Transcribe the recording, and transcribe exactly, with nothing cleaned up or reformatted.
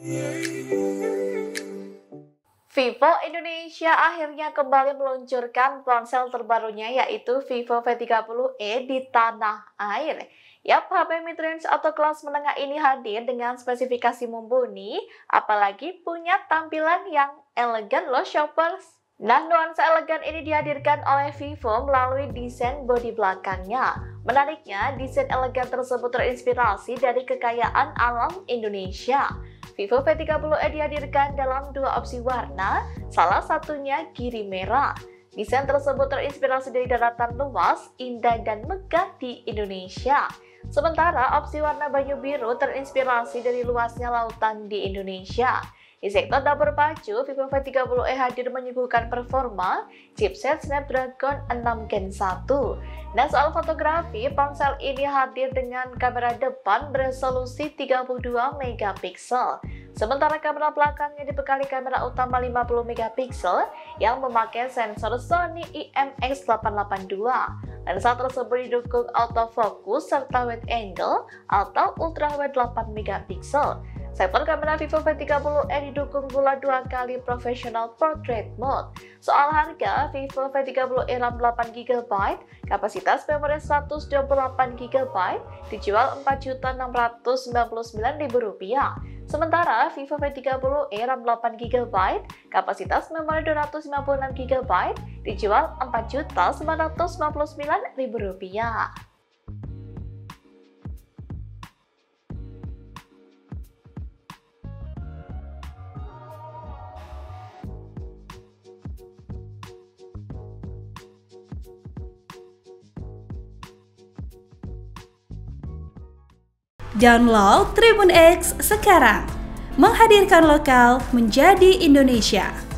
Vivo Indonesia akhirnya kembali meluncurkan ponsel terbarunya yaitu Vivo V tiga puluh e di tanah air. Yap, H P mid-range atau kelas menengah ini hadir dengan spesifikasi mumpuni, apalagi punya tampilan yang elegan loh shoppers. Nah, nuansa elegan ini dihadirkan oleh Vivo melalui desain bodi belakangnya. Menariknya, desain elegan tersebut terinspirasi dari kekayaan alam Indonesia. Vivo V tiga puluh e dihadirkan dalam dua opsi warna, salah satunya giri merah. Desain tersebut terinspirasi dari daratan luas, indah dan megah di Indonesia. Sementara opsi warna banyu biru terinspirasi dari luasnya lautan di Indonesia. Di sektor dapur pacu, Vivo V tiga puluh e hadir menyuguhkan performa chipset Snapdragon enam Gen satu. Dan soal fotografi, ponsel ini hadir dengan kamera depan beresolusi tiga puluh dua megapiksel. Sementara kamera belakangnya dibekali kamera utama lima puluh megapiksel yang memakai sensor Sony I M X delapan delapan dua. Lensa tersebut didukung autofocus serta wide angle atau ultrawide delapan megapiksel. Sektor kamera Vivo V tiga puluh e didukung pula dua kali professional portrait mode. Soal harga, Vivo V tiga puluh e RAM delapan giga byte, kapasitas memori seratus dua puluh delapan giga byte dijual empat juta enam ratus sembilan puluh sembilan ribu rupiah. Sementara Vivo V tiga puluh e RAM delapan giga byte, kapasitas memori dua ratus lima puluh enam giga byte dijual empat juta sembilan ratus sembilan puluh sembilan ribu rupiah. Download Tribun X sekarang, menghadirkan lokal menjadi Indonesia.